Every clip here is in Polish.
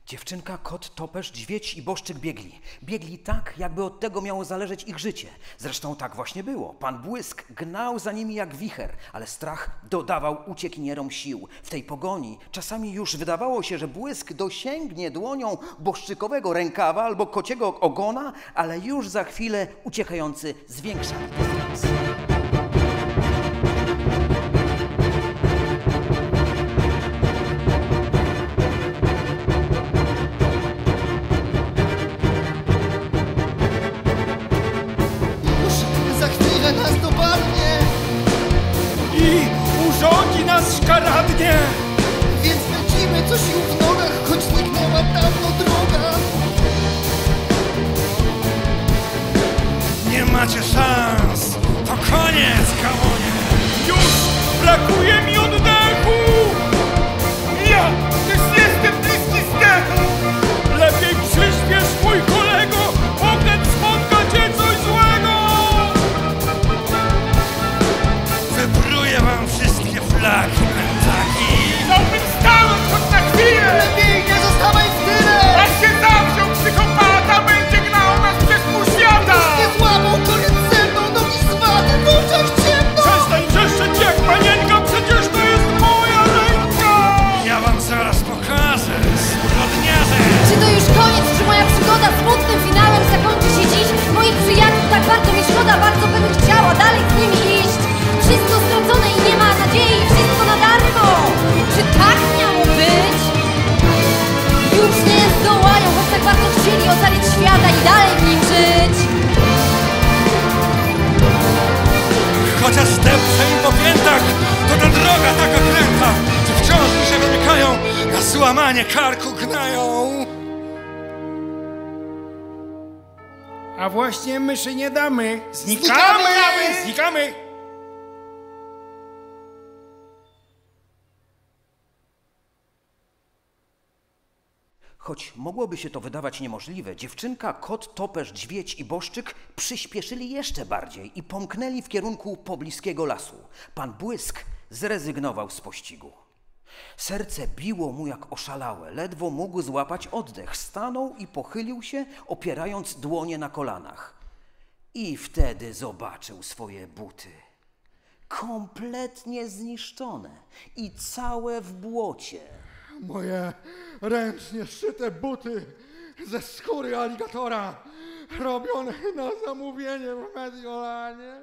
Dziewczynka, kot, topesz, dźwiedź i boszczyk biegli. Biegli tak, jakby od tego miało zależeć ich życie. Zresztą tak właśnie było. Pan Błysk gnał za nimi jak wicher, ale strach dodawał uciekinierom sił. W tej pogoni czasami już wydawało się, że Błysk dosięgnie dłonią boszczykowego rękawa albo kociego ogona, ale już za chwilę uciekający zwiększał dystans. Nas dopadnie i urządzi nas szkaradnie. Więc lecimy, co sił w nogach, choć zniknęła dawno droga. Nie macie szans, to koniec, gamonie. Już brakuje mi oddechu. Ja też jestem bliski zdechu. Lepiej przyspiesz, mój kolego, ognet spotka cię coś złego. Wybruję wam wszystkie flaki, pętaki. Dałbym stanąć choć na chwilę. Lepiej nie zostawaj w tyle. Jak się zawziął psychopata, będzie gnał nas przez pół świata. Nie złamą, koniec ze mną, nogi swady, w oczach ciemno. Przestań wrzeszczeć jak panienka, przecież to jest moja ręka. Ja wam zaraz pokażę, zbrodniarze. Czy to już koniec? Czy moja przygoda smutnym finałem zakończy się dziś? Moich przyjaciół tak bardzo mi szkoda, bardzo bym chciała dalej z nimi iść. Wszystko stracone i nie ma nadziei, wszystko na darmo. Czy tak miało być? Już nie zdołają, choć tak bardzo chcieli ocalić świata i dalej w nim żyć. Chociaż depczę im po piętach, to ta droga taka kręta, że wciąż mi się wymykają, na złamanie karku gnają. A właśnie myszy nie damy. Znikamy! Znikamy! Choć mogłoby się to wydawać niemożliwe, dziewczynka, kot, topesz, dźwiedź i boszczyk przyspieszyli jeszcze bardziej i pomknęli w kierunku pobliskiego lasu. Pan Błysk zrezygnował z pościgu. Serce biło mu jak oszalałe, ledwo mógł złapać oddech. Stanął i pochylił się, opierając dłonie na kolanach. I wtedy zobaczył swoje buty. Kompletnie zniszczone i całe w błocie. Moje ręcznie szyte buty ze skóry aligatora, robione na zamówienie w Mediolanie.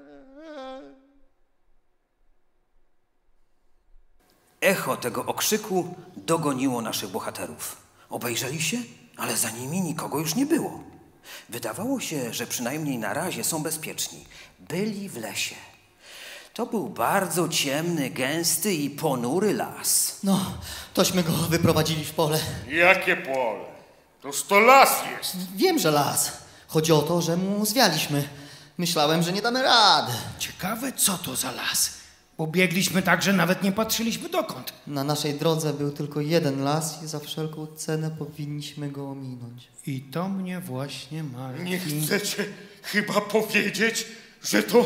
Echo tego okrzyku dogoniło naszych bohaterów. Obejrzeli się, ale za nimi nikogo już nie było. Wydawało się, że przynajmniej na razie są bezpieczni. Byli w lesie. To był bardzo ciemny, gęsty i ponury las. No, tośmy go wyprowadzili w pole. Jakie pole? Toż to las jest. Wiem, że las. Chodzi o to, że mu zwialiśmy. Myślałem, że nie damy rady. Ciekawe, co to za las. Bo biegliśmy tak, że nawet nie patrzyliśmy dokąd. Na naszej drodze był tylko jeden las i za wszelką cenę powinniśmy go ominąć. I to mnie właśnie martwi. Nie chcecie chyba powiedzieć, że to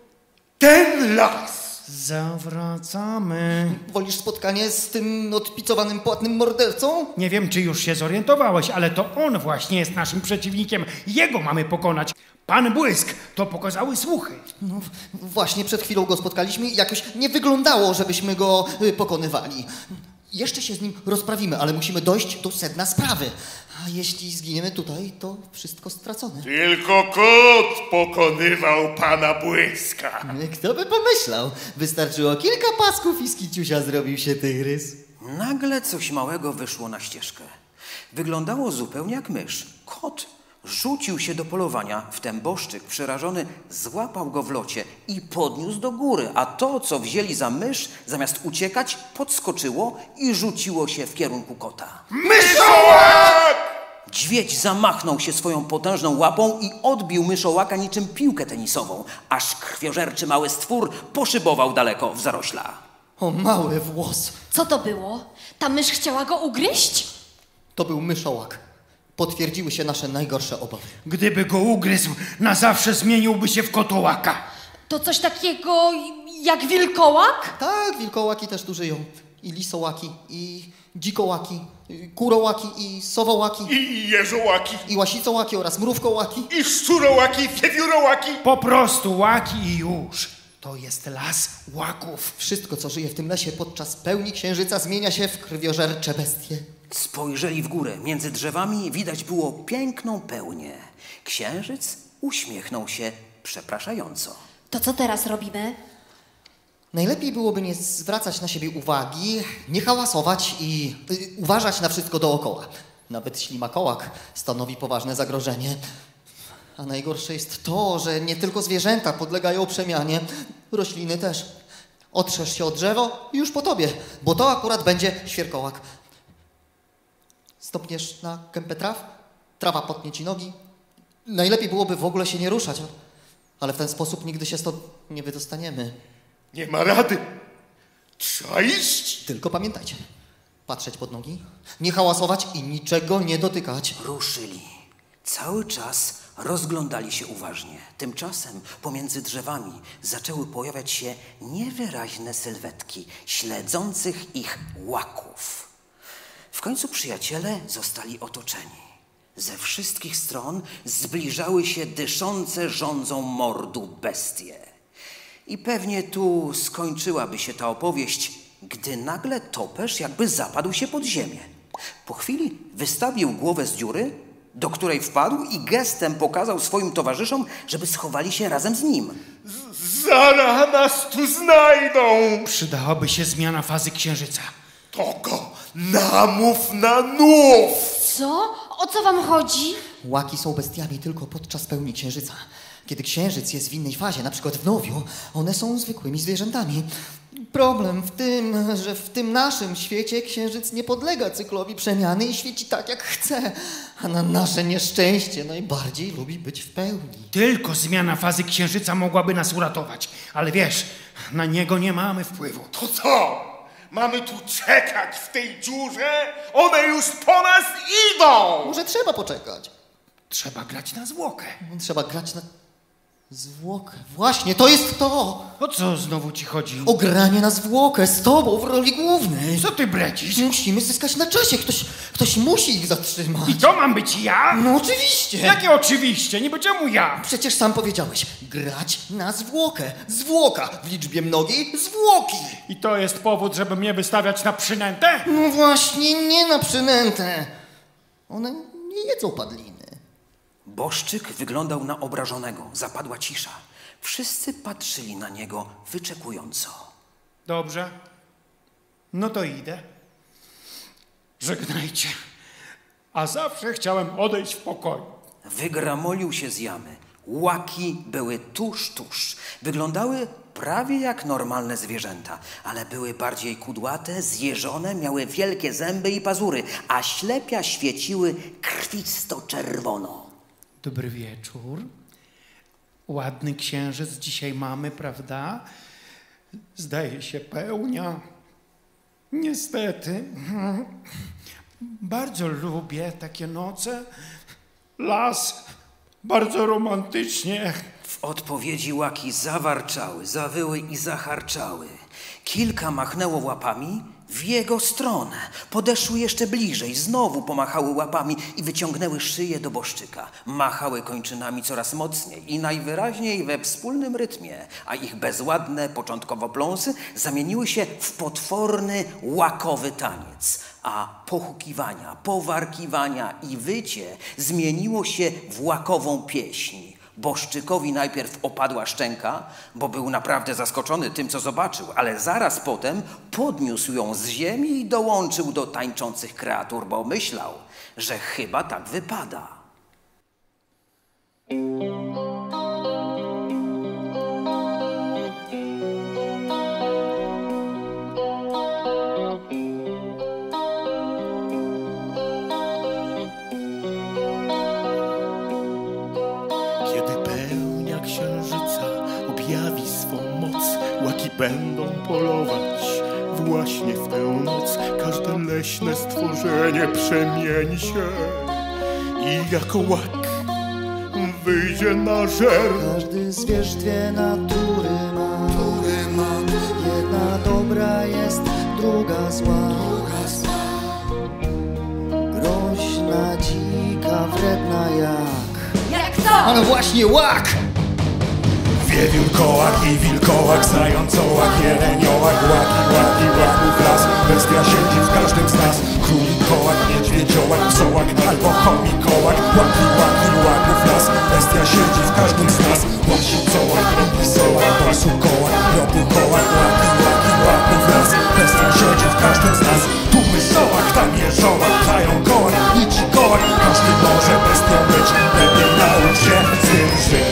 ten las? Zawracamy. Wolisz spotkanie z tym odpicowanym, płatnym mordercą? Nie wiem, czy już się zorientowałeś, ale to on właśnie jest naszym przeciwnikiem. Jego mamy pokonać. Pan Błysk, to pokazały słuchy. No, właśnie przed chwilą go spotkaliśmy i jakoś nie wyglądało, żebyśmy go pokonywali. Jeszcze się z nim rozprawimy, ale musimy dojść do sedna sprawy. A jeśli zginiemy tutaj, to wszystko stracone. Tylko kot pokonywał pana Błyska. Kto by pomyślał? Wystarczyło kilka pasków i z kiciusia zrobił się tygrys. Nagle coś małego wyszło na ścieżkę. Wyglądało zupełnie jak mysz. Kot rzucił się do polowania, wtem boszczyk, przerażony, złapał go w locie i podniósł do góry, a to, co wzięli za mysz, zamiast uciekać, podskoczyło i rzuciło się w kierunku kota. Myszołak! Dźwiedź zamachnął się swoją potężną łapą i odbił myszołaka niczym piłkę tenisową, aż krwiożerczy mały stwór poszybował daleko w zarośla. O, mały włos. Co to było? Ta mysz chciała go ugryźć? To był myszołak. Potwierdziły się nasze najgorsze obawy. Gdyby go ugryzł, na zawsze zmieniłby się w kotołaka. To coś takiego jak wilkołak? Tak, wilkołaki też tu żyją. I lisołaki, i dzikołaki. kurołaki i sowołaki I jeżołaki, i łasicołaki oraz mrówkołaki. i szczurołaki, wiewiórołaki. Po prostu łaki i już. To jest las łaków. Wszystko, co żyje w tym lesie podczas pełni księżyca, zmienia się w krwiożercze bestie. Spojrzeli w górę. Między drzewami widać było piękną pełnię. Księżyc uśmiechnął się przepraszająco. To co teraz robimy? Najlepiej byłoby nie zwracać na siebie uwagi, nie hałasować i uważać na wszystko dookoła. Nawet ślimakołak stanowi poważne zagrożenie. A najgorsze jest to, że nie tylko zwierzęta podlegają przemianie, rośliny też. Otrzesz się o drzewo i już po tobie, bo to akurat będzie świerkołak. Stopniesz na kępę traw, trawa potnie ci nogi. Najlepiej byłoby w ogóle się nie ruszać, ale w ten sposób nigdy się stąd nie wydostaniemy. Nie ma rady. Trzeba iść. Tylko pamiętajcie, patrzeć pod nogi, nie hałasować i niczego nie dotykać. Ruszyli. Cały czas rozglądali się uważnie. Tymczasem pomiędzy drzewami zaczęły pojawiać się niewyraźne sylwetki śledzących ich łaków. W końcu przyjaciele zostali otoczeni. Ze wszystkich stron zbliżały się dyszące żądzą mordu bestie. I pewnie tu skończyłaby się ta opowieść, gdy nagle topesz jakby zapadł się pod ziemię. Po chwili wystawił głowę z dziury, do której wpadł i gestem pokazał swoim towarzyszom, żeby schowali się razem z nim. Zaraz nas tu znajdą. Przydałaby się zmiana fazy księżyca. To go namów na nów. Co? O co wam chodzi? Łaki są bestiami tylko podczas pełni księżyca. Kiedy księżyc jest w innej fazie, na przykład w nowiu, one są zwykłymi zwierzętami. Problem w tym, że w tym naszym świecie księżyc nie podlega cyklowi przemiany i świeci tak, jak chce. A na nasze nieszczęście najbardziej lubi być w pełni. Tylko zmiana fazy księżyca mogłaby nas uratować. Ale wiesz, na niego nie mamy wpływu. To co? Mamy tu czekać w tej dziurze? One już po nas idą. Może trzeba poczekać. Trzeba grać na zwłokę. Trzeba grać na zwłokę. Właśnie, to jest to! O co znowu ci chodzi? O granie na zwłokę z tobą w roli głównej. Co ty brecisz? Musimy zyskać na czasie. Ktoś musi ich zatrzymać. I to mam być ja? No oczywiście. Jakie oczywiście? Niby czemu ja? Przecież sam powiedziałeś. Grać na zwłokę. Zwłoka w liczbie mnogiej zwłoki. I to jest powód, żeby mnie wystawiać na przynętę? No właśnie, nie na przynętę. One nie jedzą padliny. Boszczyk wyglądał na obrażonego. Zapadła cisza. Wszyscy patrzyli na niego wyczekująco. Dobrze. No to idę. Żegnajcie. A zawsze chciałem odejść w pokoju. Wygramolił się z jamy. Łaki były tuż. Wyglądały prawie jak normalne zwierzęta, ale były bardziej kudłate, zjeżone, miały wielkie zęby i pazury, a ślepia świeciły krwisto-czerwono. Dobry wieczór. Ładny księżyc dzisiaj mamy, prawda? Zdaje się pełnia. Niestety. Bardzo lubię takie noce. Las. Bardzo romantycznie. W odpowiedzi łaki zawarczały, zawyły i zacharczały. Kilka machnęło łapami w jego stronę. Podeszły jeszcze bliżej, znowu pomachały łapami i wyciągnęły szyję do Boszczyka. Machały kończynami coraz mocniej i najwyraźniej we wspólnym rytmie, a ich bezładne początkowo pląsy zamieniły się w potworny, łakowy taniec. A pochukiwania, powarkiwania i wycie zmieniło się w łakową pieśń. Boszczykowi najpierw opadła szczęka, bo był naprawdę zaskoczony tym, co zobaczył, ale zaraz potem podniósł ją z ziemi i dołączył do tańczących kreatur, bo myślał, że chyba tak wypada. Objawi swą moc, łaki będą polować. Właśnie w tę noc każde leśne stworzenie przemieni się i jako łak wyjdzie na żer. Każdy zwierz dwie natury ma. Jedna dobra jest, druga zła. wredna jak... Jak to? A no właśnie, łak! Wiewiórkołak i wilkołak, zającołak, jeleniołak, łaki, łaków las. Bestia siedzi w każdym z nas. Królikołak, niedźwiedziołak, psołak albo chomikołak. Łaki, łaków las. Bestia siedzi w każdym z nas. Łasicołak, robisołak, borsukołak, ropukołak. Łaki, łaków las. Bestia siedzi w każdym z nas. Tu mysołak, tam jeżołak, zająkołak, nicikołak. Każdy może bestią być. Lepiej naucz się z tym żyć.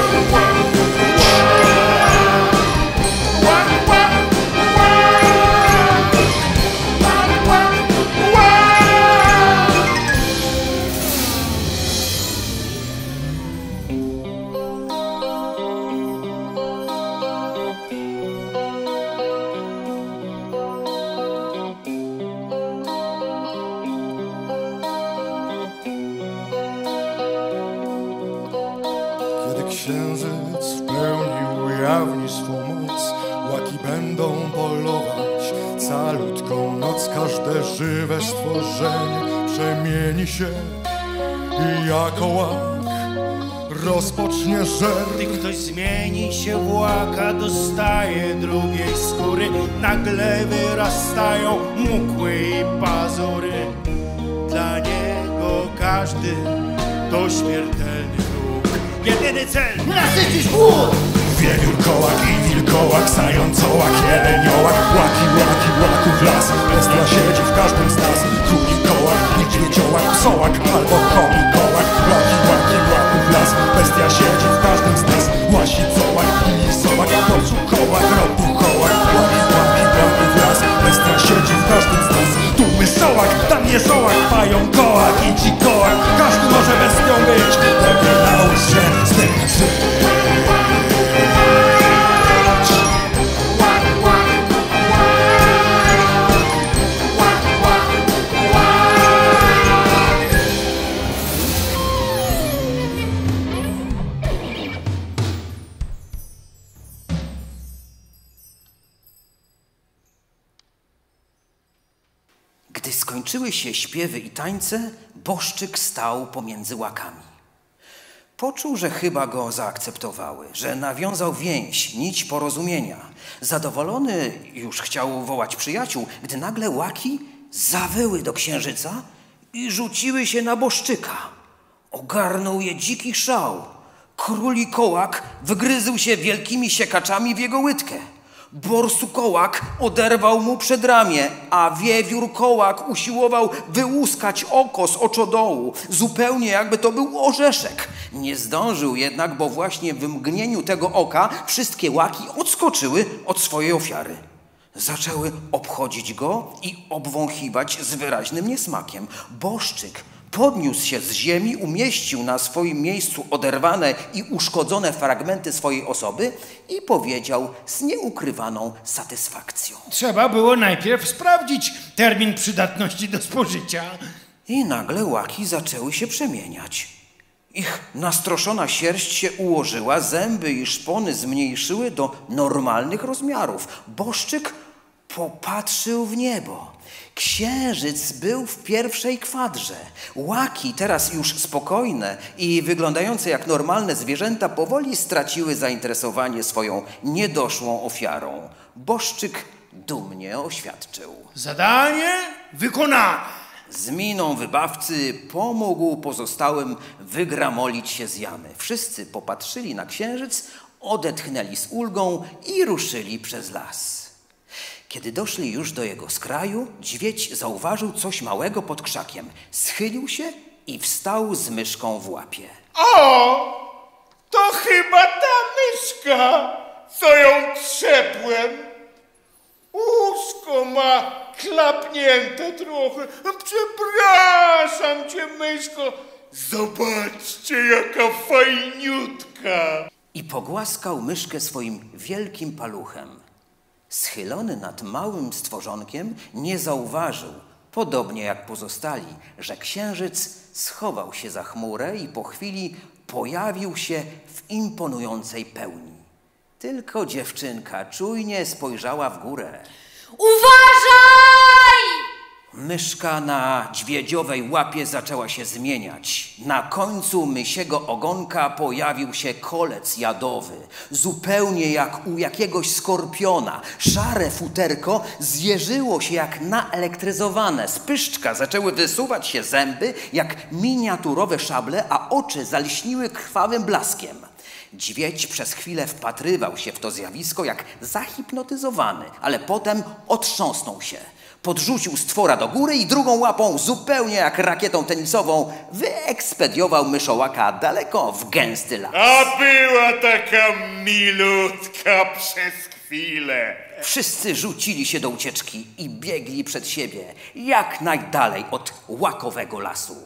Księżyc w pełni ujawni swą moc, łaki będą polować calutką noc. Każde żywe stworzenie przemieni się i jako łak rozpocznie żer. Gdy ktoś zmieni się w łaka, dostaje drugiej skóry. Nagle wyrastają mukły i pazury. Dla niego każdy to śmiertelny wróg. Jedyny cel Nasycić głód! Wiewiórkołak i wilkołak, zającołak, jeleniołak. Łaki, łaków las. Bestia siedzi w każdym z nas. Królikołak, niedźwiedziołak, psołak albo chomikołak. Łaki, łaków las. Bestia siedzi w każdym z nas. Łasicołak, lisołak, borsukołak, ropukołak. Łaki, łaków las. Bestia siedzi w każdym z nas. Tu mysołak, tam jeżołak, pająkołak i cikołak. Każdy może bestią być. Lepiej naucz się z tym żyć. Gdy skończyły się śpiewy i tańce, Boszczyk stał pomiędzy łakami. Poczuł, że chyba go zaakceptowały, że nawiązał więź, nić porozumienia. Zadowolony już chciał wołać przyjaciół, gdy nagle łaki zawyły do księżyca i rzuciły się na Boszczyka. Ogarnął je dziki szał. Królikołak wygryzł się wielkimi siekaczami w jego łydkę. Borsukołak oderwał mu przedramię, a wiewiórkołak usiłował wyłuskać oko z oczodołu, zupełnie jakby to był orzeszek. Nie zdążył jednak, bo właśnie w mgnieniu tego oka wszystkie łaki odskoczyły od swojej ofiary. Zaczęły obchodzić go i obwąchiwać z wyraźnym niesmakiem. Boszczyk podniósł się z ziemi, umieścił na swoim miejscu oderwane i uszkodzone fragmenty swojej osoby i powiedział z nieukrywaną satysfakcją. Trzeba było najpierw sprawdzić termin przydatności do spożycia. I nagle łaki zaczęły się przemieniać. Ich nastroszona sierść się ułożyła, zęby i szpony zmniejszyły do normalnych rozmiarów. Boszczyk popatrzył w niebo. Księżyc był w pierwszej kwadrze. Łaki, teraz już spokojne i wyglądające jak normalne zwierzęta, powoli straciły zainteresowanie swoją niedoszłą ofiarą. Boszczyk dumnie oświadczył. Zadanie wykonane. Z miną wybawcy pomógł pozostałym wygramolić się z jamy. Wszyscy popatrzyli na księżyc, odetchnęli z ulgą i ruszyli przez las. Kiedy doszli już do jego skraju, dźwiedź zauważył coś małego pod krzakiem. Schylił się i wstał z myszką w łapie. O! To chyba ta myszka, co ją trzepłem. Uszko ma klapnięte trochę. Przepraszam cię, myszko. Zobaczcie, jaka fajniutka. I pogłaskał myszkę swoim wielkim paluchem. Schylony nad małym stworzonkiem, nie zauważył, podobnie jak pozostali, że księżyc schował się za chmurę i po chwili pojawił się w imponującej pełni. Tylko dziewczynka czujnie spojrzała w górę. Uważaj! Myszka na dźwiedziowej łapie zaczęła się zmieniać. Na końcu mysiego ogonka pojawił się kolec jadowy, zupełnie jak u jakiegoś skorpiona. Szare futerko zjeżyło się jak naelektryzowane. Z pyszczka zaczęły wysuwać się zęby jak miniaturowe szable, a oczy zalśniły krwawym blaskiem. Dźwiedź przez chwilę wpatrywał się w to zjawisko jak zahipnotyzowany, ale potem otrząsnął się. Podrzucił stwora do góry i drugą łapą, zupełnie jak rakietą tenisową, wyekspediował myszołaka daleko w gęsty las. A była taka milutka przez chwilę. Wszyscy rzucili się do ucieczki i biegli przed siebie, jak najdalej od łakowego lasu.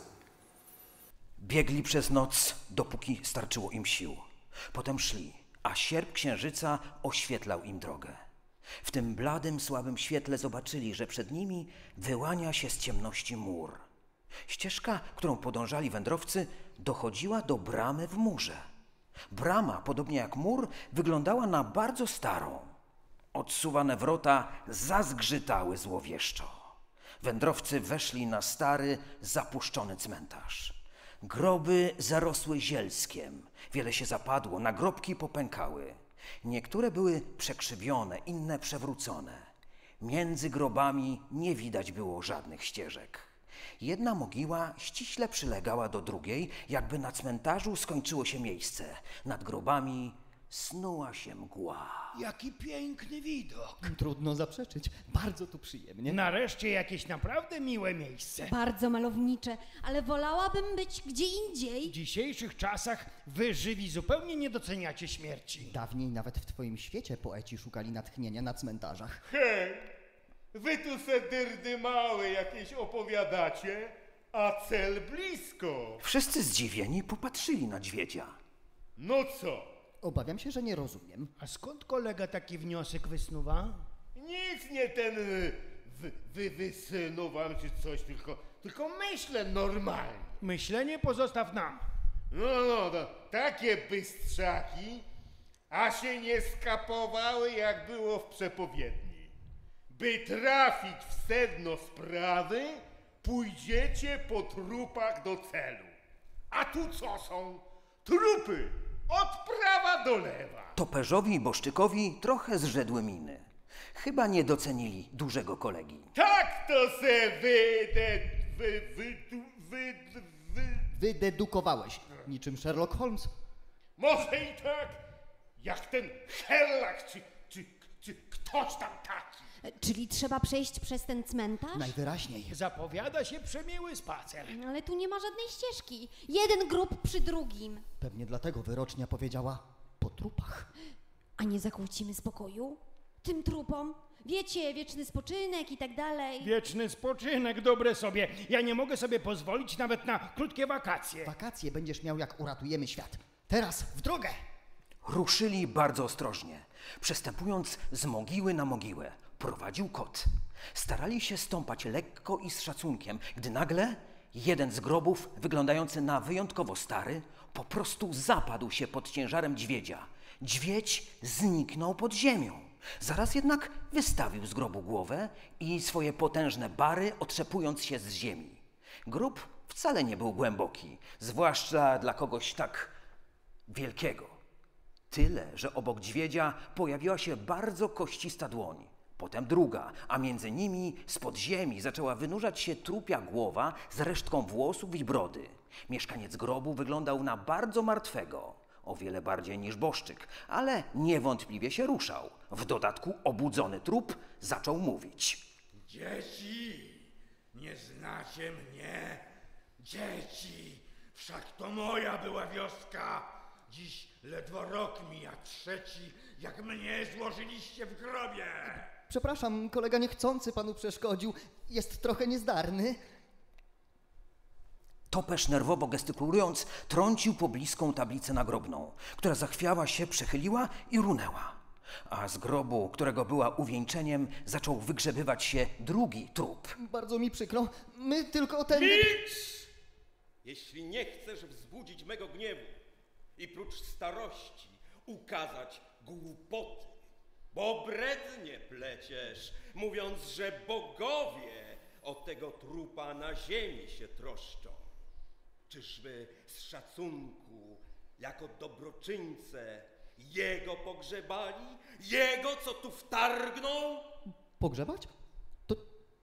Biegli przez noc, dopóki starczyło im sił. Potem szli, a sierp księżyca oświetlał im drogę. W tym bladym, słabym świetle zobaczyli, że przed nimi wyłania się z ciemności mur. Ścieżka, którą podążali wędrowcy, dochodziła do bramy w murze. Brama, podobnie jak mur, wyglądała na bardzo starą. Odsuwane wrota zazgrzytały złowieszczo. Wędrowcy weszli na stary, zapuszczony cmentarz. Groby zarosły zielskiem, wiele się zapadło, nagrobki popękały. Niektóre były przekrzywione, inne przewrócone. Między grobami nie widać było żadnych ścieżek. Jedna mogiła ściśle przylegała do drugiej, jakby na cmentarzu skończyło się miejsce. Nad grobami snuła się mgła. Jaki piękny widok. Trudno zaprzeczyć. Bardzo tu przyjemnie. Nareszcie jakieś naprawdę miłe miejsce. Bardzo malownicze, ale wolałabym być gdzie indziej. W dzisiejszych czasach wy żywi zupełnie nie doceniacie śmierci. Dawniej nawet w twoim świecie poeci szukali natchnienia na cmentarzach. Hej, wy tu se dyrdy małe jakieś opowiadacie, a cel blisko. Wszyscy zdziwieni popatrzyli na dźwiedzia. No co? Obawiam się, że nie rozumiem. A skąd kolega taki wniosek wysnuwa? Nic nie ten wysynuwam czy coś, tylko myślę normalnie. Myślenie pozostaw nam. No, takie bystrzaki, a się nie skapowały jak było w przepowiedni. By trafić w sedno sprawy, pójdziecie po trupach do celu. A tu co są? Trupy! Od prawa do lewa. Toperzowi i Boszczykowi trochę zrzedły miny. Chyba nie docenili dużego kolegi. Tak to se Wydedukowałeś, niczym Sherlock Holmes. Może i tak, jak ten Sherlock, czy ktoś tam taki. Czyli trzeba przejść przez ten cmentarz? Najwyraźniej. Zapowiada się przemiły spacer. Ale tu nie ma żadnej ścieżki. Jeden grób przy drugim. Pewnie dlatego wyrocznia powiedziała po trupach. A nie zakłócimy spokoju? Tym trupom? Wiecie, wieczny spoczynek i tak dalej. Wieczny spoczynek, dobre sobie. Ja nie mogę sobie pozwolić nawet na krótkie wakacje. Wakacje będziesz miał, jak uratujemy świat. Teraz w drogę! Ruszyli bardzo ostrożnie, przestępując z mogiły na mogiłę. Prowadził kot. Starali się stąpać lekko i z szacunkiem, gdy nagle jeden z grobów, wyglądający na wyjątkowo stary, po prostu zapadł się pod ciężarem dźwiedzia. Dźwiedź zniknął pod ziemią. Zaraz jednak wystawił z grobu głowę i swoje potężne bary, otrzepując się z ziemi. Grób wcale nie był głęboki, zwłaszcza dla kogoś tak wielkiego. Tyle, że obok dźwiedzia pojawiła się bardzo koścista dłoń. Potem druga, a między nimi spod ziemi zaczęła wynurzać się trupia głowa z resztką włosów i brody. Mieszkaniec grobu wyglądał na bardzo martwego, o wiele bardziej niż Boszczyk, ale niewątpliwie się ruszał. W dodatku obudzony trup zaczął mówić. Dzieci, nie znacie mnie? Dzieci, wszak to moja była wioska. Dziś ledwo rok mija trzeci, jak mnie złożyliście w grobie. Przepraszam, kolega niechcący panu przeszkodził. Jest trochę niezdarny. Topesz, nerwowo gestykulując, trącił pobliską tablicę nagrobną, która zachwiała się, przechyliła i runęła. A z grobu, którego była uwieńczeniem, zaczął wygrzebywać się drugi trup. Bardzo mi przykro. My tylko ten... Milcz! Jeśli nie chcesz wzbudzić mego gniewu i prócz starości ukazać głupoty, bo brednie pleciesz, mówiąc, że bogowie o tego trupa na ziemi się troszczą. Czyżby z szacunku, jako dobroczyńcę, jego pogrzebali? Jego, co tu wtargnął? Pogrzebać? To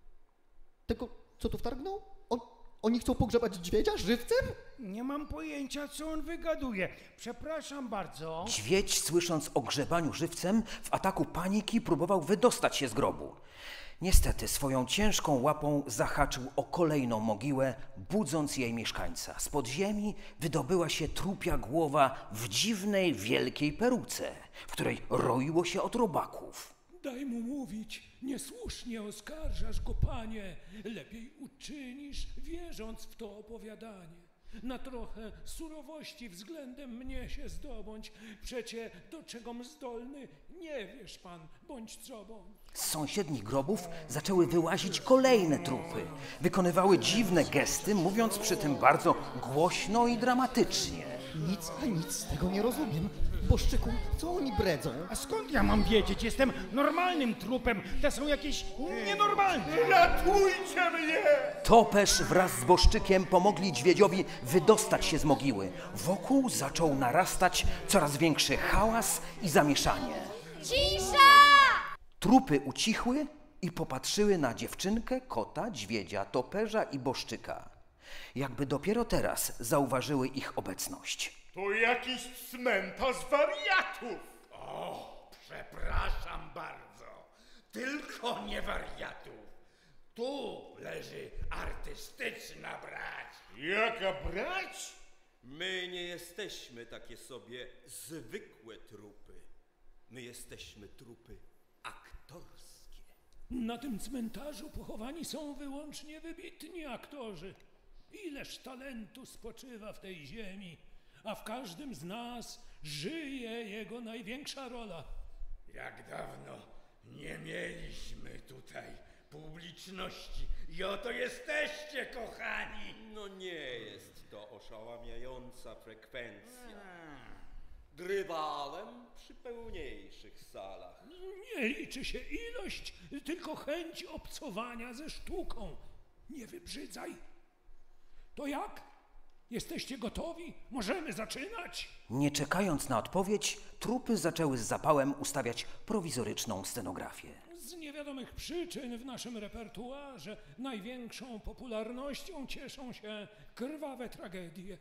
tego, co tu wtargnął? Oni chcą pogrzebać dźwiedzia żywcem? Nie mam pojęcia, co on wygaduje. Przepraszam bardzo. Dźwiedź, słysząc o grzebaniu żywcem, w ataku paniki próbował wydostać się z grobu. Niestety swoją ciężką łapą zahaczył o kolejną mogiłę, budząc jej mieszkańca. Z podziemi wydobyła się trupia głowa w dziwnej, wielkiej peruce, w której roiło się od robaków. Daj mu mówić, niesłusznie oskarżasz go, panie. Lepiej uczynisz, wierząc w to opowiadanie. Na trochę surowości względem mnie się zdobądź. Przecie do czegom zdolny, nie wiesz pan, bądź co bądź. Z sąsiednich grobów zaczęły wyłazić kolejne trupy. Wykonywały dziwne gesty, mówiąc przy tym bardzo głośno i dramatycznie. Nic z tego nie rozumiem. Boszczyku, co oni bredzą? A skąd ja mam wiedzieć? Jestem normalnym trupem. Te są jakieś nienormalne. Ratujcie mnie! Topesz wraz z Boszczykiem pomogli dźwiedziowi wydostać się z mogiły. Wokół zaczął narastać coraz większy hałas i zamieszanie. Cisza! Trupy ucichły i popatrzyły na dziewczynkę, kota, dźwiedzia, toperza i Boszczyka. Jakby dopiero teraz zauważyły ich obecność. To jakiś cmentarz wariatów! O, przepraszam bardzo. Tylko nie wariatów. Tu leży artystyczna brać. Jaka brać? My nie jesteśmy takie sobie zwykłe trupy. My jesteśmy trupy aktorskie. Na tym cmentarzu pochowani są wyłącznie wybitni aktorzy. Ileż talentu spoczywa w tej ziemi, a w każdym z nas żyje jego największa rola. Jak dawno nie mieliśmy tutaj publiczności i oto jesteście, kochani. No nie jest to oszałamiająca frekwencja. Grywałem przy pełniejszych salach. Nie liczy się ilość, tylko chęć obcowania ze sztuką. Nie wybrzydzaj. To jak? Jesteście gotowi? Możemy zaczynać? Nie czekając na odpowiedź, trupy zaczęły z zapałem ustawiać prowizoryczną scenografię. Z niewiadomych przyczyn w naszym repertuarze największą popularnością cieszą się krwawe tragedie.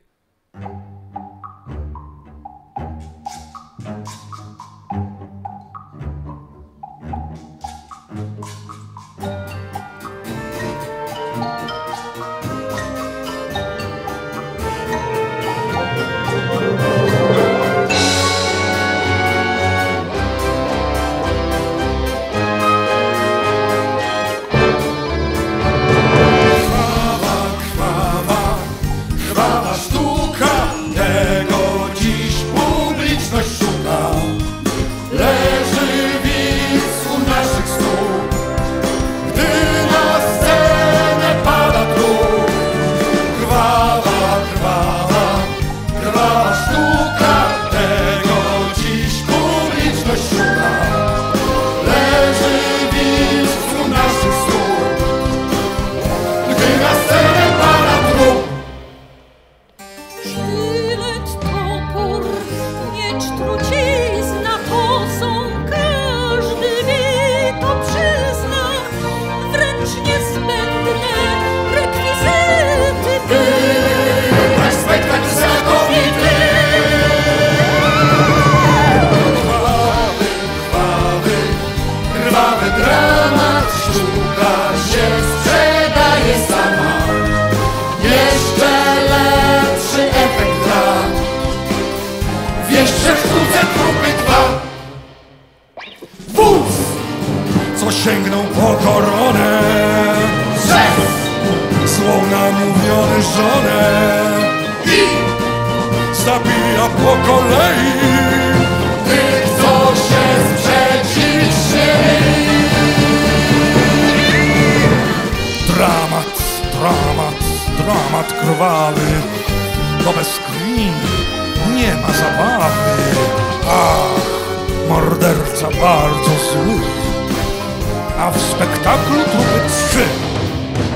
Sięgnął po koronę, złą namówiony żonę i zabija po kolei tych, co się sprzeciwić śmieli. Dramat krwawy, bo bez krwi nie ma zabawy. Ach, morderca bardzo zły, a w spektaklu trupy 3.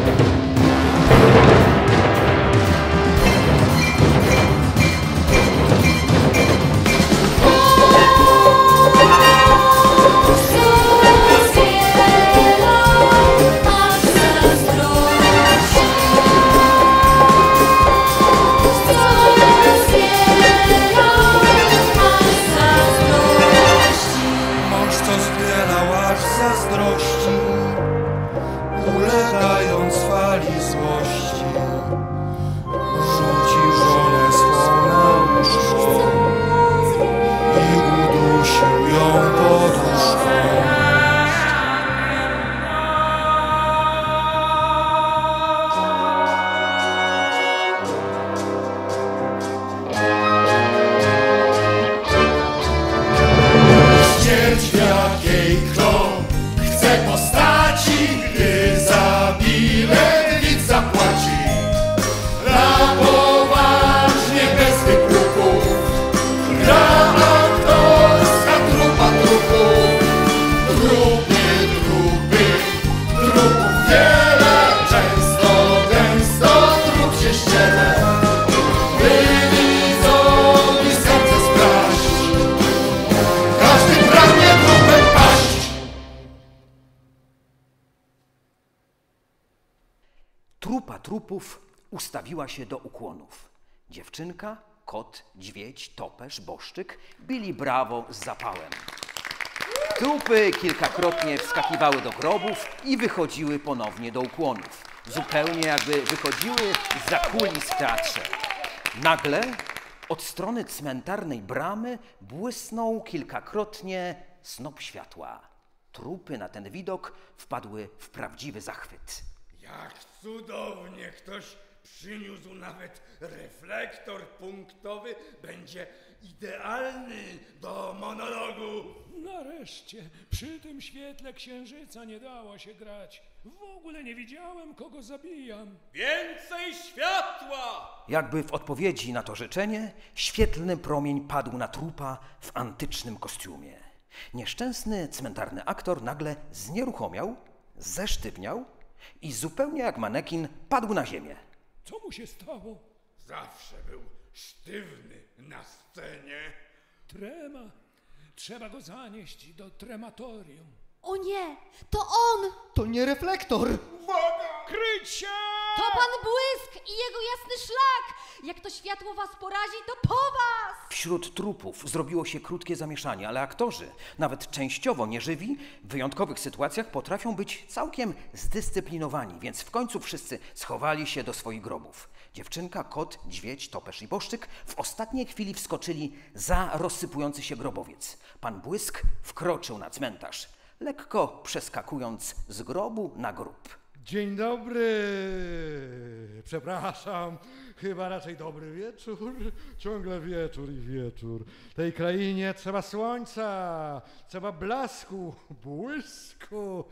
Grupa trupów ustawiła się do ukłonów. Dziewczynka, kot, dźwiedź, topesz, boszczyk bili brawo z zapałem. Trupy kilkakrotnie wskakiwały do grobów i wychodziły ponownie do ukłonów. Zupełnie jakby wychodziły zza kulis w teatrze. Nagle od strony cmentarnej bramy błysnął kilkakrotnie snop światła. Trupy na ten widok wpadły w prawdziwy zachwyt. Jak cudownie ktoś przyniósł nawet reflektor punktowy, będzie idealny do monologu. Nareszcie, przy tym świetle księżyca nie dało się grać. W ogóle nie widziałem, kogo zabijam. Więcej światła! Jakby w odpowiedzi na to życzenie, świetlny promień padł na trupa w antycznym kostiumie. Nieszczęsny cmentarny aktor nagle znieruchomiał, zesztywniał i zupełnie jak manekin padł na ziemię. Co mu się stało? Zawsze był sztywny na scenie. Trema. Trzeba go zanieść do trematorium. O nie, to on! To nie reflektor! Kryć się! To pan Błysk i jego jasny szlak! Jak to światło was porazi, to po was! Wśród trupów zrobiło się krótkie zamieszanie, ale aktorzy, nawet częściowo nieżywi, w wyjątkowych sytuacjach potrafią być całkiem zdyscyplinowani, więc w końcu wszyscy schowali się do swoich grobów. Dziewczynka, kot, dźwiedź, topesz i boszczyk w ostatniej chwili wskoczyli za rozsypujący się grobowiec. Pan Błysk wkroczył na cmentarz, lekko przeskakując z grobu na grób. Dzień dobry. Przepraszam, chyba raczej dobry wieczór. Ciągle wieczór i wieczór. Tej krainie trzeba słońca, trzeba blasku, błysku.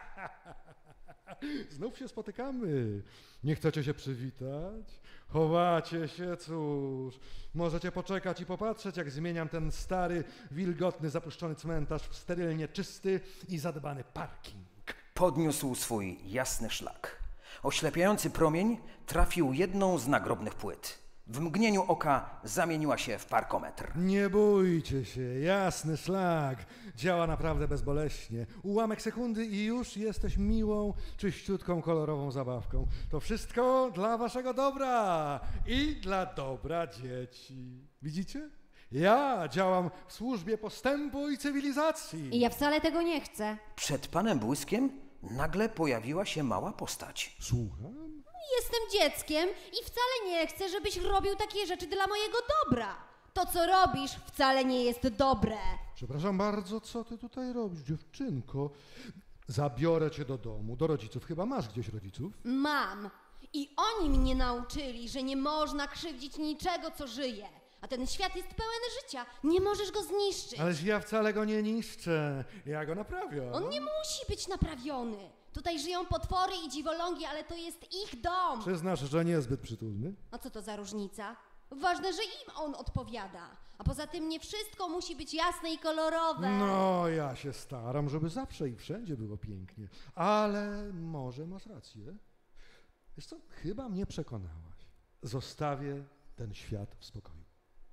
Znów się spotykamy. Nie chcecie się przywitać? Chowacie się, cóż. Możecie poczekać i popatrzeć, jak zmieniam ten stary, wilgotny, zapuszczony cmentarz w sterylnie czysty i zadbany parking. Podniósł swój jasny szlak. Oślepiający promień trafił jedną z nagrobnych płyt. W mgnieniu oka zamieniła się w parkometr. Nie bójcie się, jasny szlak. Działa naprawdę bezboleśnie. Ułamek sekundy i już jesteś miłą, czyściutką, kolorową zabawką. To wszystko dla waszego dobra i dla dobra dzieci. Widzicie? Ja działam w służbie postępu i cywilizacji. I ja wcale tego nie chcę. Przed panem Błyskiem nagle pojawiła się mała postać. Słucham? Jestem dzieckiem i wcale nie chcę, żebyś robił takie rzeczy dla mojego dobra. To, co robisz, wcale nie jest dobre. Przepraszam bardzo, co ty tutaj robisz, dziewczynko? Zabiorę cię do domu, do rodziców. Chyba masz gdzieś rodziców? Mam. I oni mnie nauczyli, że nie można krzywdzić niczego, co żyje. A ten świat jest pełen życia. Nie możesz go zniszczyć. Ależ ja wcale go nie niszczę. Ja go naprawiam. On nie musi być naprawiony. Tutaj żyją potwory i dziwolągi, ale to jest ich dom. Przyznasz, że niezbyt przytulny? A co to za różnica? Ważne, że im on odpowiada. A poza tym nie wszystko musi być jasne i kolorowe. No, ja się staram, żeby zawsze i wszędzie było pięknie. Ale może masz rację. Wiesz co, chyba mnie przekonałaś. Zostawię ten świat w spokoju.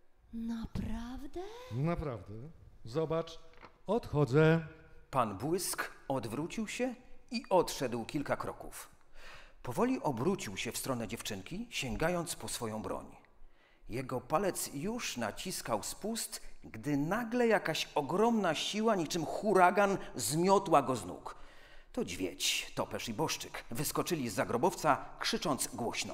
Naprawdę? Naprawdę. Zobacz, odchodzę. Pan Błysk odwrócił się i odszedł kilka kroków. Powoli obrócił się w stronę dziewczynki, sięgając po swoją broń. Jego palec już naciskał spust, gdy nagle jakaś ogromna siła, niczym huragan, zmiotła go z nóg. To dźwiedź, topesz i boszczyk wyskoczyli z grobowca, krzycząc głośno.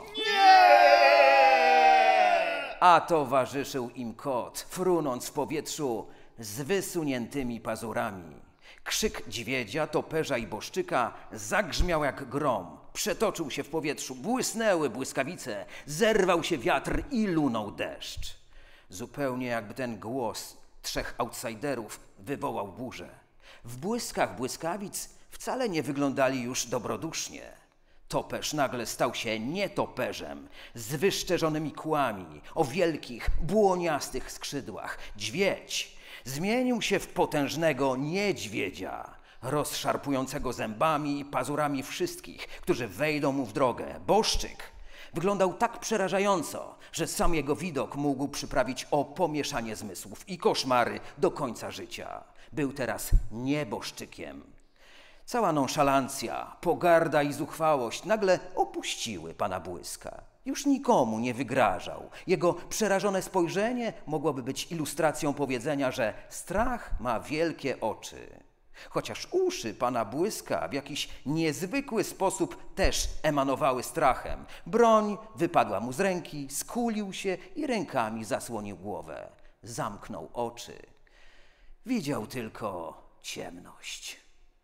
A towarzyszył im kot, frunąc w powietrzu z wysuniętymi pazurami. Krzyk dźwiedzia, toperza i boszczyka zagrzmiał jak grom. Przetoczył się w powietrzu, błysnęły błyskawice, zerwał się wiatr i lunął deszcz. Zupełnie jakby ten głos trzech outsiderów wywołał burzę. W błyskach błyskawic wcale nie wyglądali już dobrodusznie. Topesz nagle stał się nietoperzem, z wyszczerzonymi kłami, o wielkich, błoniastych skrzydłach. Dźwiedź zmienił się w potężnego niedźwiedzia, rozszarpującego zębami i pazurami wszystkich, którzy wejdą mu w drogę. Boszczyk wyglądał tak przerażająco, że sam jego widok mógł przyprawić o pomieszanie zmysłów i koszmary do końca życia. Był teraz nieboszczykiem. Cała nonszalancja, pogarda i zuchwałość nagle opuściły pana Błyska. Już nikomu nie wygrażał. Jego przerażone spojrzenie mogłoby być ilustracją powiedzenia, że strach ma wielkie oczy. Chociaż uszy pana Błyska w jakiś niezwykły sposób też emanowały strachem. Broń wypadła mu z ręki, skulił się i rękami zasłonił głowę. Zamknął oczy. Widział tylko ciemność.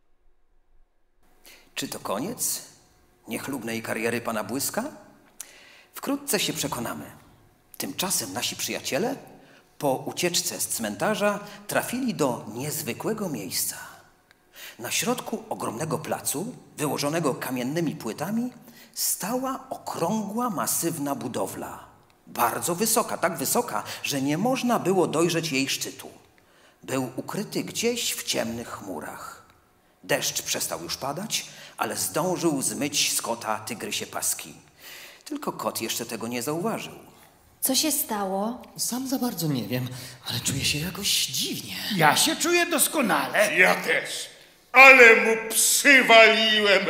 Czy to koniec niechlubnej kariery pana Błyska? Wkrótce się przekonamy. Tymczasem nasi przyjaciele po ucieczce z cmentarza trafili do niezwykłego miejsca. Na środku ogromnego placu, wyłożonego kamiennymi płytami, stała okrągła, masywna budowla. Bardzo wysoka, tak wysoka, że nie można było dojrzeć jej szczytu. Był ukryty gdzieś w ciemnych chmurach. Deszcz przestał już padać, ale zdążył zmyć z kota tygrysie paski. Tylko kot jeszcze tego nie zauważył. Co się stało? Sam za bardzo nie wiem, ale czuję się jakoś dziwnie. Ja się czuję doskonale. Ja też. Ale mu przywaliłem.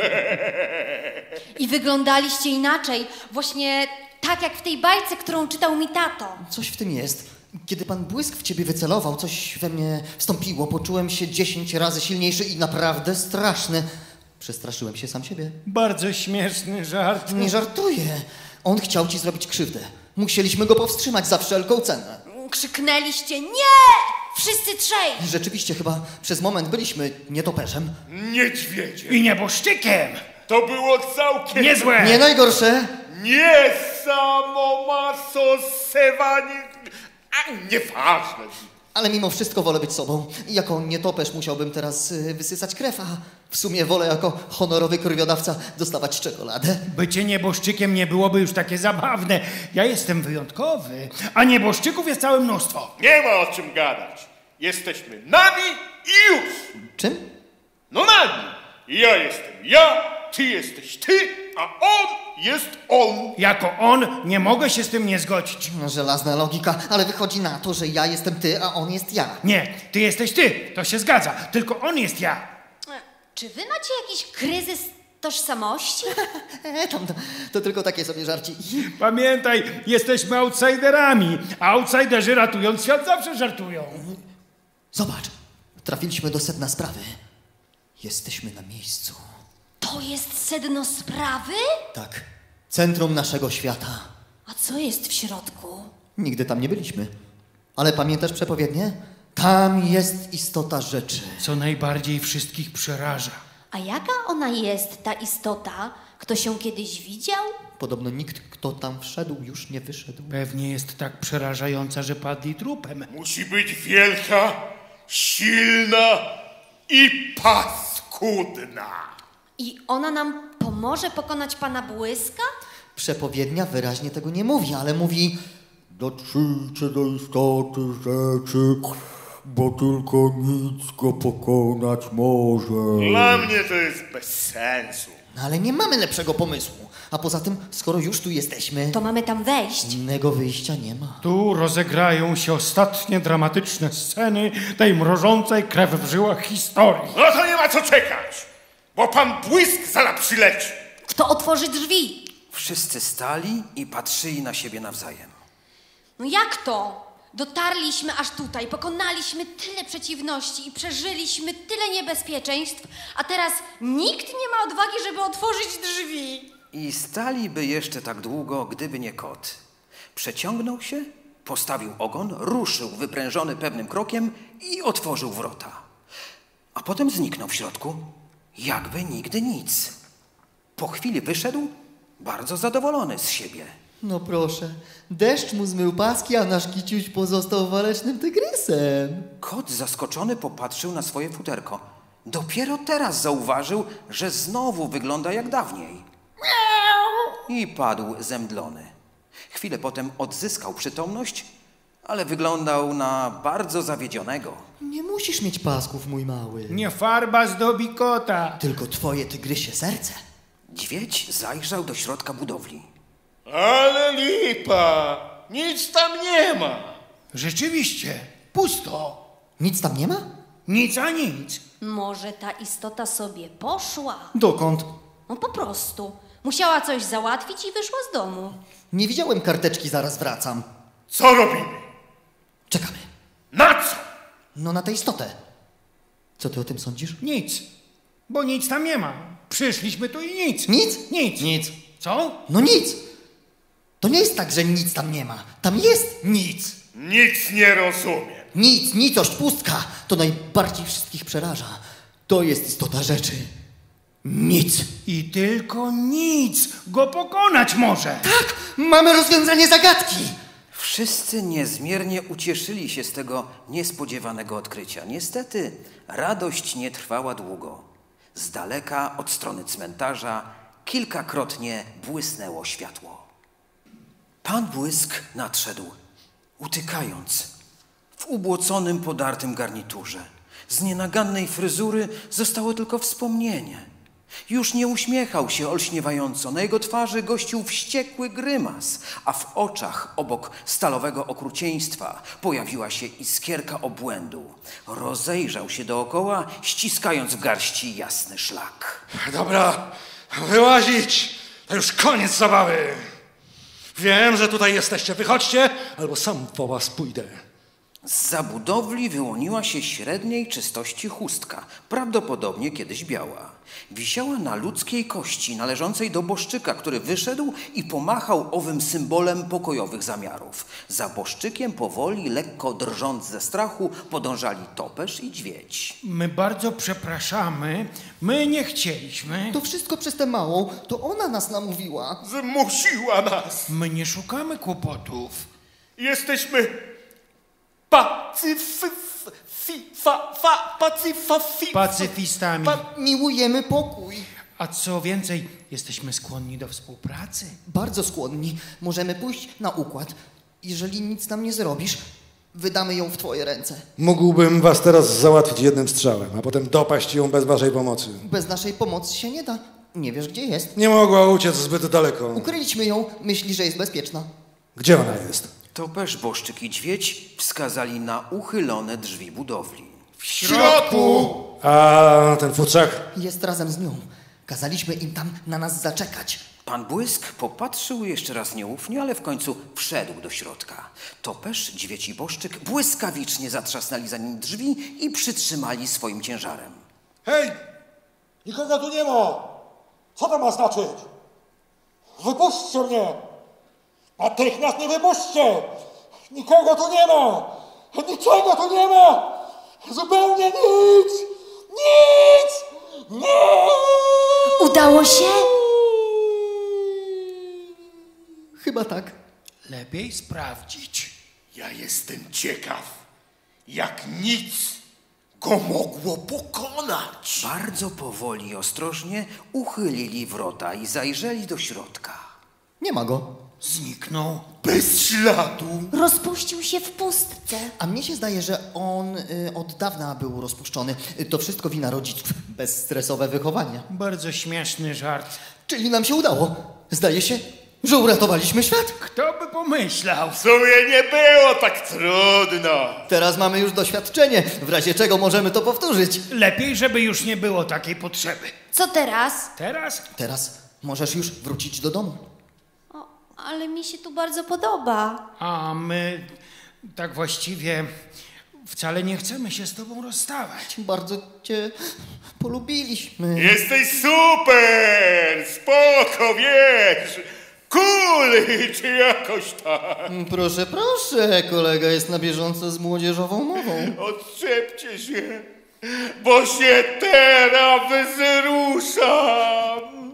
I wyglądaliście inaczej. Właśnie tak jak w tej bajce, którą czytał mi tato. Coś w tym jest. Kiedy pan Błysk w ciebie wycelował, coś we mnie wstąpiło. Poczułem się 10 razy silniejszy i naprawdę straszny. Przestraszyłem się sam siebie. Bardzo śmieszny żart. Nie żartuję. On chciał ci zrobić krzywdę. Musieliśmy go powstrzymać za wszelką cenę. Krzyknęliście nie! Wszyscy trzej! Rzeczywiście chyba przez moment byliśmy nietoperzem. Niedźwiedziem. I nieboszczykiem. To było całkiem... Niezłe. Nie najgorsze. Nie samo masosewanie... A nieważne. Ale mimo wszystko wolę być sobą. Jako nietoperz musiałbym teraz wysysać krew, a w sumie wolę jako honorowy krwiodawca dostawać czekoladę. Bycie nieboszczykiem nie byłoby już takie zabawne. Ja jestem wyjątkowy, a nieboszczyków jest całe mnóstwo. Nie ma o czym gadać. Jesteśmy nami i już. Czym? No nami. Ja jestem ja, ty jesteś ty, a on jest on. Jako on nie mogę się z tym nie zgodzić. No, żelazna logika, ale wychodzi na to, że ja jestem ty, a on jest ja. Nie, ty jesteś ty, to się zgadza, tylko on jest ja. Czy wy macie jakiś kryzys tożsamości? To tylko takie sobie żarci. Pamiętaj, jesteśmy outsiderami, a outsiderzy ratując świat zawsze żartują. Zobacz, trafiliśmy do sedna sprawy. Jesteśmy na miejscu. To jest sedno sprawy? Tak, centrum naszego świata. A co jest w środku? Nigdy tam nie byliśmy. Ale pamiętasz przepowiednię? Tam jest istota rzeczy. Co najbardziej wszystkich przeraża. A jaka ona jest, ta istota? Kto się kiedyś widział? Podobno nikt, kto tam wszedł, już nie wyszedł. Pewnie jest tak przerażająca, że padli trupem. Musi być wielka, silna i paskudna. I ona nam pomoże pokonać pana Błyska? Przepowiednia wyraźnie tego nie mówi, ale mówi: dotrzyjcie do istoty rzeczy, bo tylko nic go pokonać może. Dla mnie to jest bez sensu. No ale nie mamy lepszego pomysłu. A poza tym, skoro już tu jesteśmy, to mamy tam wejść. Innego wyjścia nie ma. Tu rozegrają się ostatnie dramatyczne sceny tej mrożącej krew w żyłach historii. No to nie ma co czekać, bo pan Błysk zaraz przyleci. Kto otworzy drzwi? Wszyscy stali i patrzyli na siebie nawzajem. No jak to? Dotarliśmy aż tutaj, pokonaliśmy tyle przeciwności i przeżyliśmy tyle niebezpieczeństw, a teraz nikt nie ma odwagi, żeby otworzyć drzwi. I staliby jeszcze tak długo, gdyby nie kot. Przeciągnął się, postawił ogon, ruszył wyprężony pewnym krokiem i otworzył wrota. A potem zniknął w środku, jakby nigdy nic. Po chwili wyszedł, bardzo zadowolony z siebie. No proszę, deszcz mu zmył paski, a nasz kiciuś pozostał walecznym tygrysem. Kot zaskoczony popatrzył na swoje futerko. Dopiero teraz zauważył, że znowu wygląda jak dawniej. I padł zemdlony. Chwilę potem odzyskał przytomność, ale wyglądał na bardzo zawiedzionego. Nie musisz mieć pasków, mój mały. Nie farba zdobi kota. Tylko twoje tygrysie serce. Dźwiedź zajrzał do środka budowli. Ale lipa! Nic tam nie ma! Rzeczywiście, pusto. Nic tam nie ma? Nic a nic. Może ta istota sobie poszła? Dokąd? No po prostu. Musiała coś załatwić i wyszła z domu. Nie widziałem karteczki, zaraz wracam. Co robimy? Czekamy. Na co? No na tę istotę. Co ty o tym sądzisz? Nic, bo nic tam nie ma. Przyszliśmy tu i nic. Nic? Nic. Nic. Co? No nic. To nie jest tak, że nic tam nie ma. Tam jest nic. Nic nie rozumiem. Nic, nicość, pustka. To najbardziej wszystkich przeraża. To jest istota rzeczy. Nic. I tylko nic go pokonać może. Tak, mamy rozwiązanie zagadki. Wszyscy niezmiernie ucieszyli się z tego niespodziewanego odkrycia. Niestety radość nie trwała długo. Z daleka od strony cmentarza kilkakrotnie błysnęło światło. Pan Błysk nadszedł, utykając w ubłoconym, podartym garniturze. Z nienagannej fryzury zostało tylko wspomnienie. Już nie uśmiechał się olśniewająco, na jego twarzy gościł wściekły grymas, a w oczach obok stalowego okrucieństwa pojawiła się iskierka obłędu. Rozejrzał się dookoła, ściskając w garści jasny szlak. Dobra, wyłazić! To już koniec zabawy! Wiem, że tutaj jesteście. Wychodźcie, albo sam po was pójdę. Zza budowli wyłoniła się średniej czystości chustka, prawdopodobnie kiedyś biała. Wisiała na ludzkiej kości należącej do boszczyka, który wyszedł i pomachał owym symbolem pokojowych zamiarów. Za boszczykiem powoli, lekko drżąc ze strachu, podążali topesz i dźwiedź. My bardzo przepraszamy, my nie chcieliśmy. To wszystko przez tę małą, to ona nas namówiła. Zmusiła nas. My nie szukamy kłopotów. Jesteśmy Pacyfistami. Miłujemy pokój. A co więcej, jesteśmy skłonni do współpracy. Bardzo skłonni. Możemy pójść na układ. Jeżeli nic nam nie zrobisz, wydamy ją w twoje ręce. Mógłbym was teraz załatwić jednym strzałem, a potem dopaść ją bez waszej pomocy. Bez naszej pomocy się nie da. Nie wiesz, gdzie jest. Nie mogła uciec zbyt daleko. Ukryliśmy ją. Myśli, że jest bezpieczna. Gdzie ona jest? Topesz, boszczyk i dźwiedź wskazali na uchylone drzwi budowli. W środku! A ten futrzak? Jest razem z nią. Kazaliśmy im tam na nas zaczekać. Pan Błysk popatrzył jeszcze raz nieufnie, ale w końcu wszedł do środka. Topesz, dźwiedź i boszczyk błyskawicznie zatrzasnęli za nim drzwi i przytrzymali swoim ciężarem. Hej! Nikogo tu nie ma! Co to ma znaczyć? Wypuśćcie mnie! Natychmiast mnie wypuśćcie! Nikogo tu nie ma! Niczego tu nie ma! Zupełnie nic! Nic! Nic! Udało się? Chyba tak. Lepiej sprawdzić. Ja jestem ciekaw, jak nic go mogło pokonać. Bardzo powoli i ostrożnie uchylili wrota i zajrzeli do środka. Nie ma go. Zniknął. Bez śladu. Rozpuścił się w pustce. A mnie się zdaje, że on od dawna był rozpuszczony. To wszystko wina rodziców. Bezstresowe wychowanie. Bardzo śmieszny żart. Czyli nam się udało. Zdaje się, że uratowaliśmy świat. Kto by pomyślał? W sumie nie było tak trudno. Teraz mamy już doświadczenie, w razie czego możemy to powtórzyć. Lepiej, żeby już nie było takiej potrzeby. Co teraz? Teraz? Teraz możesz już wrócić do domu. O, ale mi się tu bardzo podoba. A my tak właściwie wcale nie chcemy się z tobą rozstawać. Bardzo cię polubiliśmy. Jesteś super! Spoko, wiesz! Cool, czy jakoś tak. Proszę, proszę, kolega jest na bieżąco z młodzieżową mową. Odczepcie się, bo się teraz wzruszam.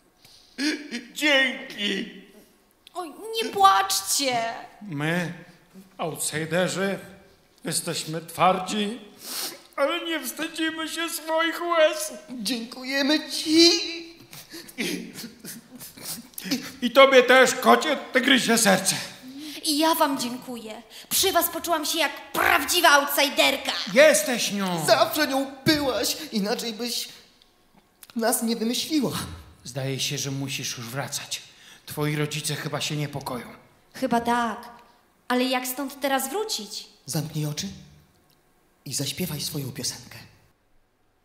Dzięki. Oj, nie płaczcie. My, outsiderzy, jesteśmy twardzi, ale nie wstydzimy się swoich łez. Dziękujemy ci. I tobie też, kocie, tygrysie serce. I ja wam dziękuję. Przy was poczułam się jak prawdziwa outsiderka. Jesteś nią. Zawsze nią byłaś, inaczej byś nas nie wymyśliła. Zdaje się, że musisz już wracać. Twoi rodzice chyba się niepokoją. Chyba tak. Ale jak stąd teraz wrócić? Zamknij oczy i zaśpiewaj swoją piosenkę.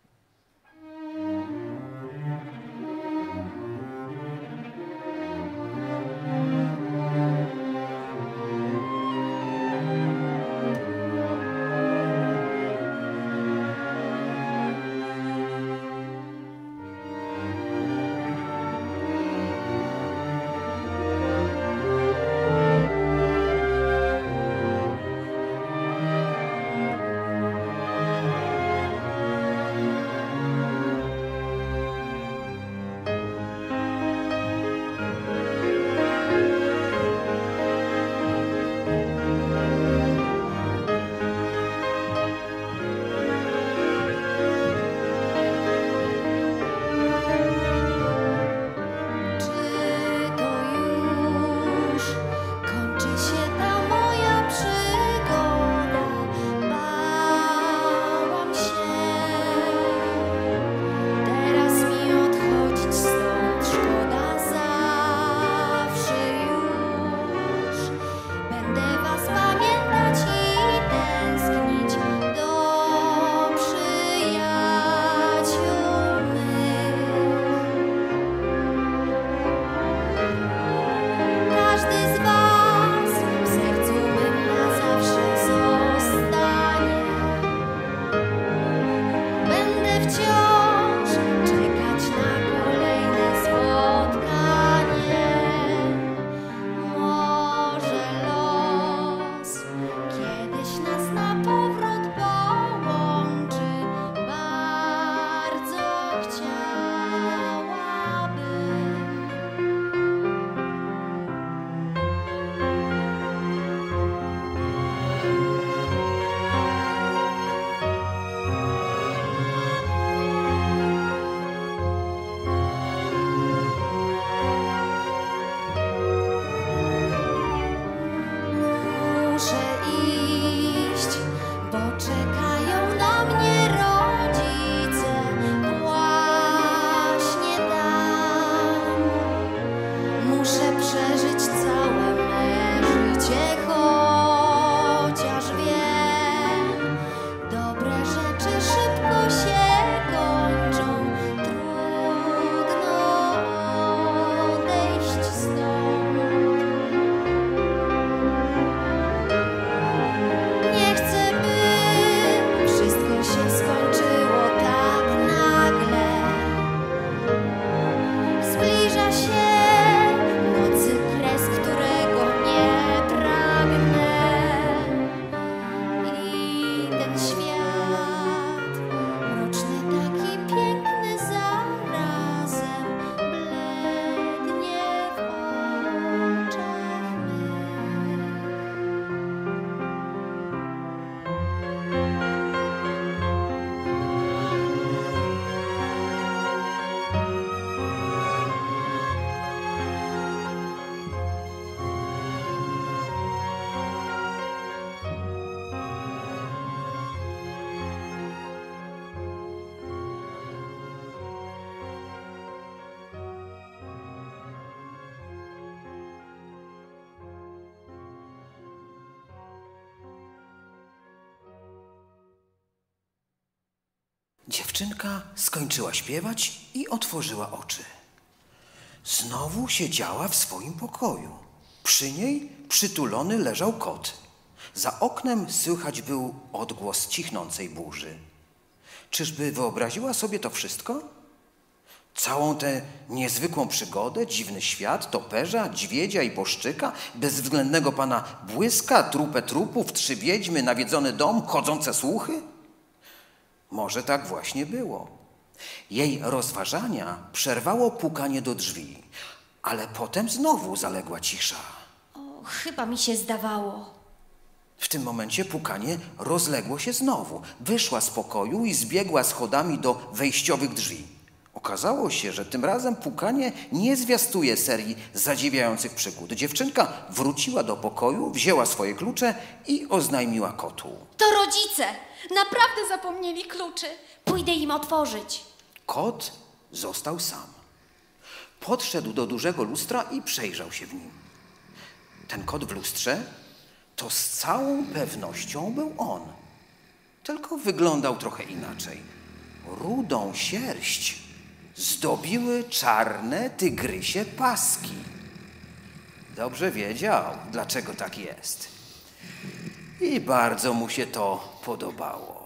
Dziewczynka skończyła śpiewać i otworzyła oczy. Znowu siedziała w swoim pokoju. Przy niej przytulony leżał kot. Za oknem słychać był odgłos cichnącej burzy. Czyżby wyobraziła sobie to wszystko? Całą tę niezwykłą przygodę, dziwny świat, toperza, dźwiedzia i boszczyka, bezwzględnego pana Błyska, trupę trupów, 3 wiedźmy, nawiedzony dom, chodzące słuchy? Może tak właśnie było. Jej rozważania przerwało pukanie do drzwi, ale potem znowu zaległa cisza. O, chyba mi się zdawało. W tym momencie pukanie rozległo się znowu. Wyszła z pokoju i zbiegła schodami do wejściowych drzwi. Okazało się, że tym razem pukanie nie zwiastuje serii zadziwiających przygód. Dziewczynka wróciła do pokoju, wzięła swoje klucze i oznajmiła kotu. To rodzice! Naprawdę zapomnieli kluczy. Pójdę im otworzyć. Kot został sam. Podszedł do dużego lustra i przejrzał się w nim. Ten kot w lustrze to z całą pewnością był on. Tylko wyglądał trochę inaczej. Rudą sierść zdobiły czarne tygrysie paski. Dobrze wiedział, dlaczego tak jest. I bardzo mu się to podobało.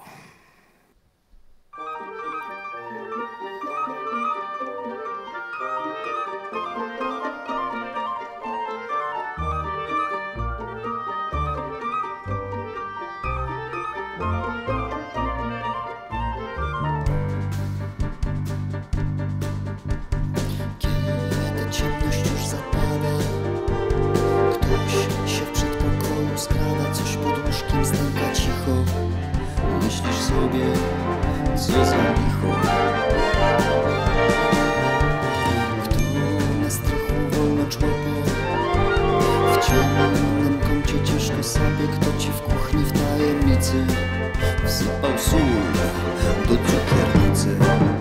Co za licho. Kto na strachu wolno człopie, w ciemnym kącie ciężko sobie, kto ci w kuchni w tajemnicy wsypał sól do cukiernicy.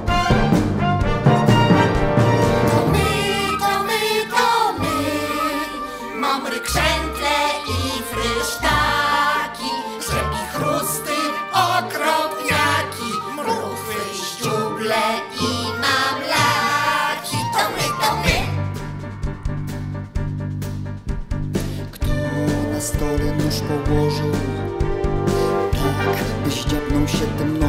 To my, mamry krzętle i frysztaki, rzepi chrusty, okropniaki, mruchwy, ździuble i mamlaki. To my. Kto na stole nóż położył, tak by zdziabnął się tym